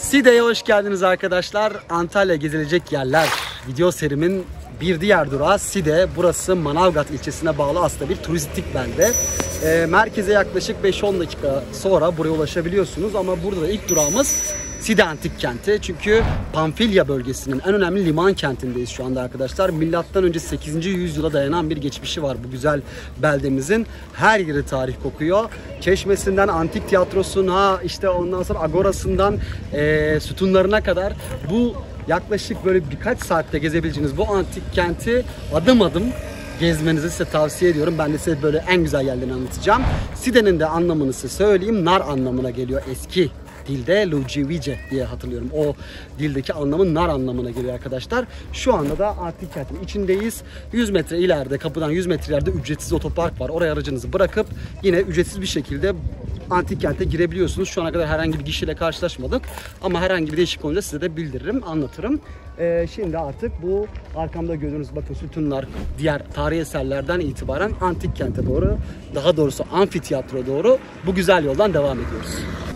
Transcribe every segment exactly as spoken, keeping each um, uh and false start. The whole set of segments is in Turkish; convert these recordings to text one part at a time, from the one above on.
Side'ye hoş geldiniz arkadaşlar. Antalya gezilecek yerler video serimin bir diğer durağı Side. Burası Manavgat ilçesine bağlı aslında bir turistik belde. E, merkeze yaklaşık beş on dakika sonra buraya ulaşabiliyorsunuz ama burada da ilk durağımız Side Antik Kenti. Çünkü Pamfilya bölgesinin en önemli liman kentindeyiz şu anda arkadaşlar. Milattan önce sekizinci yüzyıla dayanan bir geçmişi var bu güzel beldemizin. Her yeri tarih kokuyor. Çeşmesinden antik tiyatrosuna, işte ondan sonra agorasından e, sütunlarına kadar bu yaklaşık böyle birkaç saatte gezebileceğiniz bu antik kenti adım adım gezmenizi size tavsiye ediyorum. Ben de size böyle en güzel yerlerini anlatacağım. Side'nin de anlamını size söyleyeyim. Nar anlamına geliyor eski dilde. Lucivice diye hatırlıyorum. O dildeki anlamı nar anlamına geliyor arkadaşlar. Şu anda da antik kentin içindeyiz. yüz metre ileride, kapıdan yüz metre ileride ücretsiz otopark var. Oraya aracınızı bırakıp yine ücretsiz bir şekilde antik kente girebiliyorsunuz. Şu ana kadar herhangi bir kişiyle karşılaşmadık. Ama herhangi bir değişik olunca size de bildiririm, anlatırım. Ee, şimdi artık bu arkamda gördüğünüz bakın sütunlar, diğer tarihi eserlerden itibaren antik kente doğru, daha doğrusu amfiteyatro doğru bu güzel yoldan devam ediyoruz.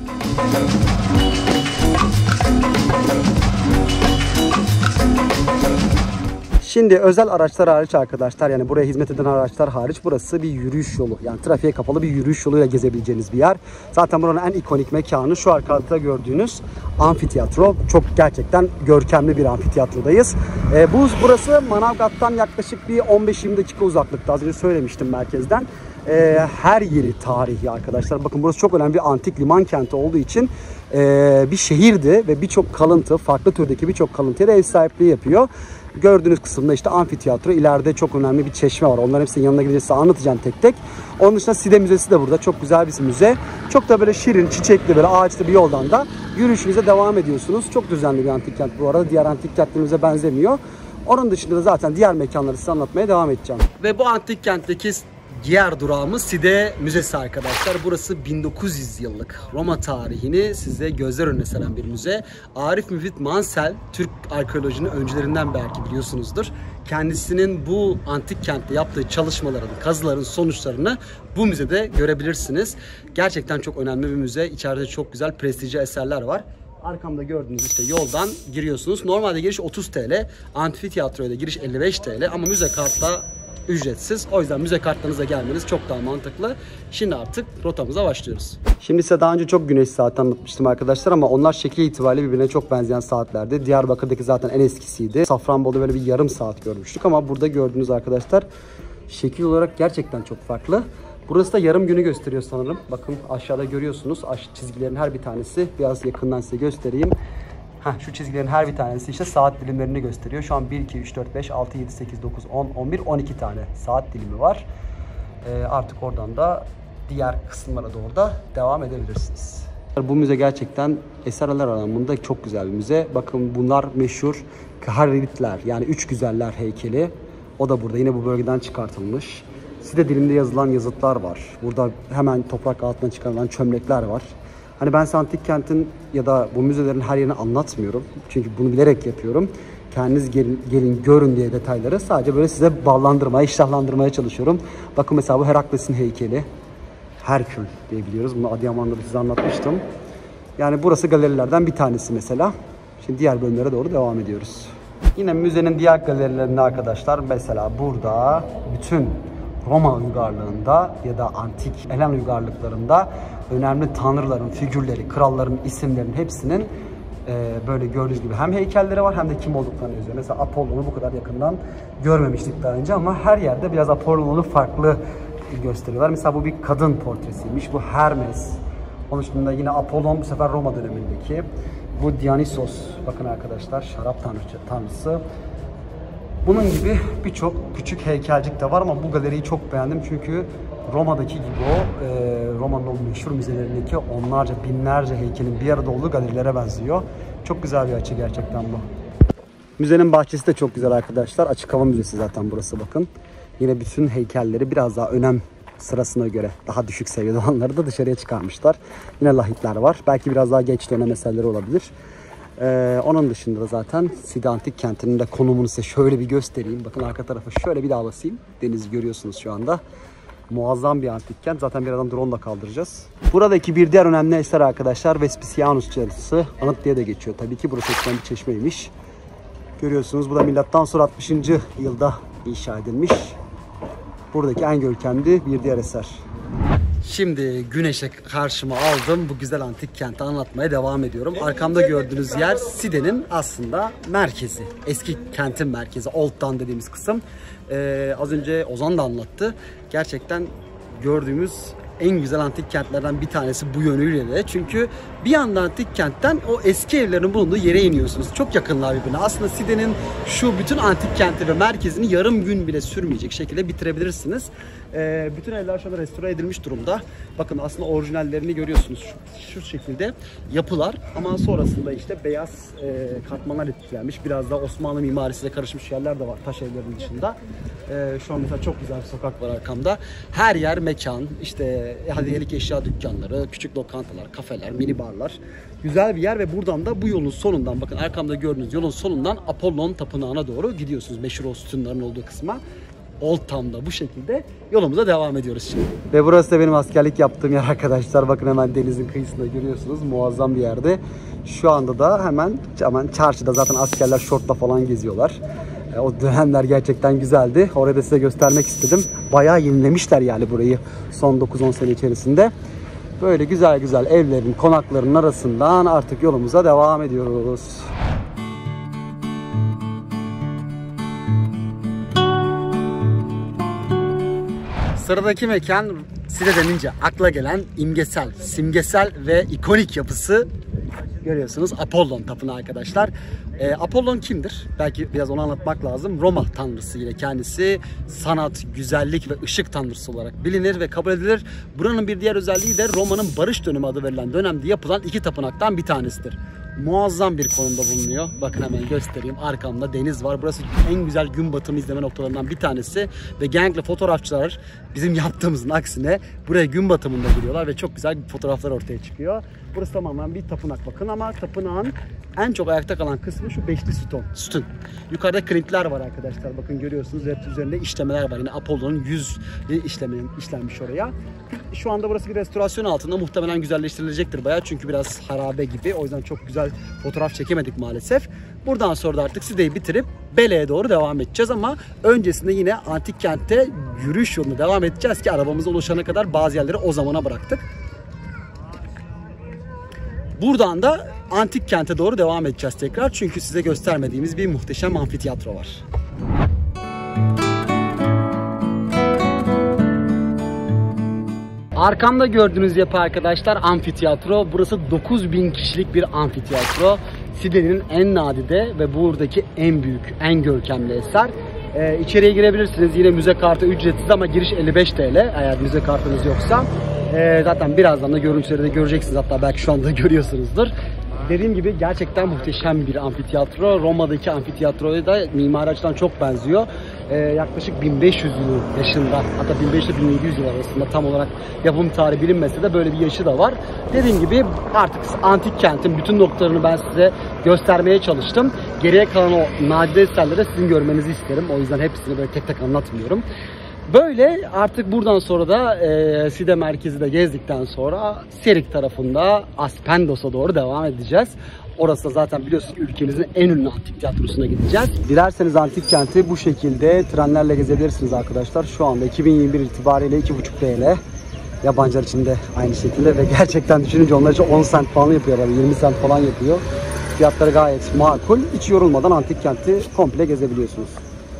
Şimdi özel araçlar hariç arkadaşlar, yani buraya hizmet eden araçlar hariç burası bir yürüyüş yolu. Yani trafiğe kapalı bir yürüyüş yoluyla gezebileceğiniz bir yer. Zaten buranın en ikonik mekanı şu arkada gördüğünüz amfiteyatro. Çok gerçekten görkemli bir amfiteyatrodayız. E, bu burası Manavgat'tan yaklaşık bir on beş yirmi dakika uzaklıkta. Az önce söylemiştim merkezden. E, her yeri tarihi arkadaşlar. Bakın burası çok önemli bir antik liman kenti olduğu için e, bir şehirdi ve birçok kalıntı, farklı türdeki birçok kalıntıya da ev sahipliği yapıyor. Gördüğünüz kısımda işte amfiteyatro, ileride çok önemli bir çeşme var. Onların hepsinin yanına gidince size anlatacağım tek tek. Onun dışında Side Müzesi de burada. Çok güzel bir müze. Çok da böyle şirin, çiçekli, böyle ağaçlı bir yoldan da yürüyüşünüze devam ediyorsunuz. Çok düzenli bir antik kent bu arada. Diğer antik kentlerimize benzemiyor. Onun dışında da zaten diğer mekanları size anlatmaya devam edeceğim. Ve bu antik kentteki diğer durağımız Side Müzesi arkadaşlar. Burası bin dokuz yüz yıllık Roma tarihini size gözler önüne seren bir müze. Arif Müfit Mansell, Türk arkeolojinin öncülerinden belki biliyorsunuzdur. Kendisinin bu antik kentte yaptığı çalışmaların, kazıların sonuçlarını bu müzede görebilirsiniz. Gerçekten çok önemli bir müze. İçeride çok güzel prestijli eserler var. Arkamda gördüğünüz işte yoldan giriyorsunuz. Normalde giriş otuz TL, amfiteyatroya da giriş elli beş TL ama müze kartla ücretsiz. O yüzden müze kartlarınızla gelmeniz çok daha mantıklı. Şimdi artık rotamıza başlıyoruz. Şimdi size daha önce çok güneş saati anlatmıştım arkadaşlar ama onlar şekil itibariyle birbirine çok benzeyen saatlerdi. Diyarbakır'daki zaten en eskisiydi. Safranbolu'da böyle bir yarım saat görmüştük ama burada gördüğünüz arkadaşlar şekil olarak gerçekten çok farklı. Burası da yarım günü gösteriyor sanırım. Bakın aşağıda görüyorsunuz. Çizgilerin her bir tanesi, biraz yakından size göstereyim. Heh, şu çizgilerin her bir tanesi işte saat dilimlerini gösteriyor. Şu an bir, iki, üç, dört, beş, altı, yedi, sekiz, dokuz, on, on bir, on iki tane saat dilimi var. Ee, artık oradan da diğer kısımlara doğru da devam edebilirsiniz. Bu müze gerçekten eserler anlamında çok güzel bir müze. Bakın bunlar meşhur Kaharitler, yani üç güzeller heykeli. O da burada yine bu bölgeden çıkartılmış. Side dilinde yazılan yazıtlar var. Burada hemen toprak altından çıkarılan çömlekler var. Hani ben size antik kentin ya da bu müzelerin her yerini anlatmıyorum. Çünkü bunu bilerek yapıyorum. Kendiniz gelin, gelin görün diye detayları sadece böyle size ballandırmaya, iştahlandırmaya çalışıyorum. Bakın mesela bu Herakles'in heykeli. Herkül diye biliyoruz. Bunu Adıyaman'da da size anlatmıştım. Yani burası galerilerden bir tanesi mesela. Şimdi diğer bölümlere doğru devam ediyoruz. Yine müzenin diğer galerilerinde arkadaşlar mesela burada bütün Roma uygarlığında ya da antik Helen uygarlıklarında önemli tanrıların figürleri, kralların isimlerinin hepsinin e, böyle gördüğünüz gibi hem heykelleri var hem de kim olduklarını yazıyor. Mesela Apollon'u bu kadar yakından görmemiştik daha önce ama her yerde biraz Apollon'u farklı gösteriyorlar. Mesela bu bir kadın portresiymiş. Bu Hermes. Onun dışında yine Apollon bu sefer Roma dönemindeki. Bu Dionysos. Bakın arkadaşlar şarap tanrısı. tanrısı. Bunun gibi birçok küçük heykelcik de var ama bu galeriyi çok beğendim çünkü Roma'daki gibi o e, Roma'nın o meşhur müzelerindeki onlarca binlerce heykelin bir arada olduğu galerilere benziyor. Çok güzel bir açı gerçekten bu. Müzenin bahçesi de çok güzel arkadaşlar. Açık hava müzesi zaten burası bakın. Yine bütün heykelleri biraz daha önem sırasına göre daha düşük seviyede olanları da dışarıya çıkarmışlar. Yine lahitler var. Belki biraz daha geç dönem eserleri olabilir. Ee, onun dışında da zaten Side Antik Kenti'nin de konumunu size şöyle bir göstereyim. Bakın arka tarafa şöyle bir daha basayım. Denizi görüyorsunuz şu anda. Muazzam bir antik kent. Zaten birazdan drone ile kaldıracağız. Buradaki bir diğer önemli eser arkadaşlar Vespasianus Çarşısı. Anıt diye de geçiyor. Tabii ki burası eskiden bir çeşmeymiş. Görüyorsunuz bu da milattan sonra altmışıncı yılda inşa edilmiş. Buradaki en görkemli bir diğer eser. Şimdi güneşe karşıma aldım. Bu güzel antik kenti anlatmaya devam ediyorum. Arkamda gördüğünüz yer Side'nin aslında merkezi. Eski kentin merkezi. Old Town dediğimiz kısım. Ee, az önce Ozan da anlattı. Gerçekten gördüğümüz en güzel antik kentlerden bir tanesi bu yönüyle de. Çünkü bir anda antik kentten o eski evlerin bulunduğu yere iniyorsunuz. Çok yakınlar birbirine. Aslında Side'nin şu bütün antik kenti ve merkezini yarım gün bile sürmeyecek şekilde bitirebilirsiniz. Ee, bütün evler şu anda restore edilmiş durumda. Bakın aslında orijinallerini görüyorsunuz şu, şu şekilde yapılar. Ama sonrasında işte beyaz e, katmanlar etkilenmiş. Biraz da Osmanlı mimarisiyle karışmış yerler de var taş evlerin dışında. Ee, şu an mesela çok güzel bir sokak var arkamda. Her yer mekan, işte hediyelik eşya dükkanları, küçük lokantalar, kafeler, mini barlar. Güzel bir yer ve buradan da bu yolun sonundan, bakın arkamda gördüğünüz yolun sonundan Apollon Tapınağı'na doğru gidiyorsunuz. Meşhur o sütunların olduğu kısma. Old Town'da bu şekilde yolumuza devam ediyoruz şimdi. Ve burası da benim askerlik yaptığım yer arkadaşlar. Bakın hemen denizin kıyısında görüyorsunuz. Muazzam bir yerde. Şu anda da hemen, hemen çarşıda zaten askerler şortla falan geziyorlar. O dönemler gerçekten güzeldi. Orayı da size göstermek istedim. Bayağı yenilemişler yani burayı son dokuz on sene içerisinde. Böyle güzel güzel evlerin, konakların arasından artık yolumuza devam ediyoruz. Sıradaki mekan Side denince akla gelen imgesel, simgesel ve ikonik yapısı görüyorsunuz Apollon Tapınağı arkadaşlar. Ee, Apollon kimdir? Belki biraz onu anlatmak lazım. Roma tanrısı yine kendisi. Sanat, güzellik ve ışık tanrısı olarak bilinir ve kabul edilir. Buranın bir diğer özelliği de Roma'nın barış dönemi adı verilen dönemde yapılan iki tapınaktan bir tanesidir. Muazzam bir konumda bulunuyor. Bakın hemen göstereyim. Arkamda deniz var. Burası en güzel gün batımı izleme noktalarından bir tanesi. Ve genellikle fotoğrafçılar bizim yaptığımızın aksine buraya gün batımında giriyorlar ve çok güzel fotoğraflar ortaya çıkıyor. Burası tamamen bir tapınak bakın ama tapınağın en çok ayakta kalan kısmı şu beşli sütun. sütun. Yukarıda klintler var arkadaşlar. Bakın görüyorsunuz. Hep üzerinde işlemeler var. Yine Apollon'un yüz işlemi işlenmiş oraya. Şu anda burası bir restorasyon altında. Muhtemelen güzelleştirilecektir bayağı. Çünkü biraz harabe gibi. O yüzden çok güzel fotoğraf çekemedik maalesef. Buradan sonra da artık Side'yi bitirip Bele'ye doğru devam edeceğiz ama öncesinde yine antik kentte yürüyüş yoluna devam edeceğiz ki arabamıza ulaşana kadar bazı yerleri o zamana bıraktık. Buradan da antik kente doğru devam edeceğiz tekrar. Çünkü size göstermediğimiz bir muhteşem amfiteyatro var. Arkamda gördüğünüz yapı arkadaşlar amfiteyatro. Burası dokuz bin kişilik bir amfiteyatro. Side'nin en nadide ve buradaki en büyük, en görkemli eser. Ee, içeriye girebilirsiniz. Yine müze kartı ücretsiz ama giriş elli beş TL eğer müze kartınız yoksa. Ee, zaten birazdan da görüntüleri de göreceksiniz. Hatta belki şu anda görüyorsunuzdur. Dediğim gibi gerçekten muhteşem bir amfiteyatro. Roma'daki amfiteyatroya da mimari açıdan çok benziyor. Ee, yaklaşık bin beş yüz yılı yaşında, hatta bin beş yüz ile bin yedi yüz yıl arasında tam olarak yapım tarihi bilinmese de böyle bir yaşı da var. Dediğim gibi artık antik kentin bütün noktalarını ben size göstermeye çalıştım. Geriye kalan o nadide eserleri sizin görmenizi isterim. O yüzden hepsini böyle tek tek anlatmıyorum. Böyle artık buradan sonra da e, Side merkezi de gezdikten sonra Serik tarafında Aspendos'a doğru devam edeceğiz. Orası da zaten biliyorsunuz ülkemizin en ünlü antik tiyatrosuna gideceğiz. Dilerseniz antik kenti bu şekilde trenlerle gezebilirsiniz arkadaşlar. Şu anda iki bin yirmi bir itibariyle iki buçuk TL. Yabancılar için de aynı şekilde ve gerçekten düşününce onlar için on sent falan yapıyor. Yani yirmi sent falan yapıyor. Fiyatları gayet makul. Hiç yorulmadan antik kenti komple gezebiliyorsunuz.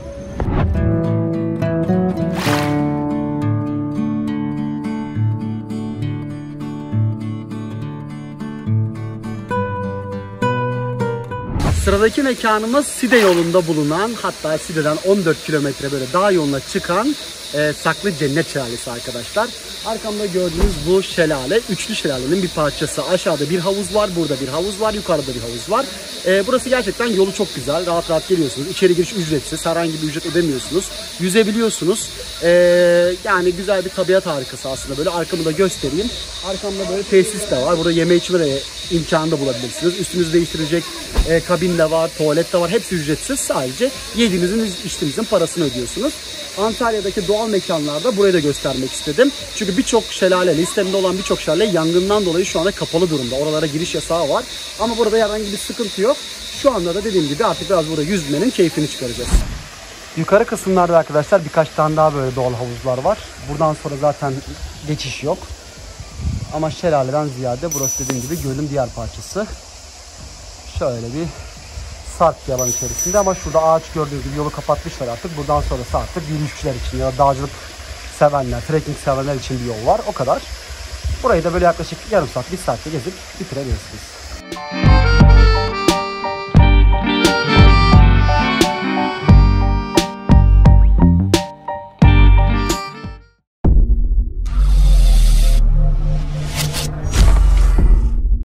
Sıradaki mekanımız Side yolunda bulunan, hatta Side'den on dört kilometre böyle dağ yoluna çıkan e, Saklı Cennet Şelalesi arkadaşlar. Arkamda gördüğünüz bu şelale, üçlü şelalenin bir parçası. Aşağıda bir havuz var, burada bir havuz var, yukarıda bir havuz var. E, burası gerçekten yolu çok güzel, rahat rahat geliyorsunuz. İçeri giriş ücretsiz, herhangi bir ücret ödemiyorsunuz. Yüzebiliyorsunuz. E, yani güzel bir tabiat harikası aslında böyle. Arkamı da göstereyim. Arkamda böyle tesis de var. Burada yeme içme de imkanı da bulabilirsiniz. Üstünüzü değiştirecek e, kabin de var, tuvalet de var. Hepsi ücretsiz. Sadece yediğinizin, içtiğinizin parasını ödüyorsunuz. Antalya'daki doğal doğal mekanlarda burayı da göstermek istedim. Çünkü birçok şelale, listemde olan birçok şelale yangından dolayı şu anda kapalı durumda. Oralara giriş yasağı var. Ama burada herhangi bir sıkıntı yok. Şu anda da dediğim gibi artık biraz burada yüzmenin keyfini çıkaracağız. Yukarı kısımlarda arkadaşlar birkaç tane daha böyle doğal havuzlar var. Buradan sonra zaten geçiş yok. Ama şelaleden ziyade burası dediğim gibi gölün diğer parçası. Şöyle bir sarp bir alan içerisinde ama şurada ağaç gördüğünüz gibi yolu kapatmışlar artık. Buradan sonrası artık yürüyüşçüler için ya da dağcılık sevenler, trekking sevenler için bir yol var. O kadar. Burayı da böyle yaklaşık yarım saat, bir saatte gezip bitirebilirsiniz.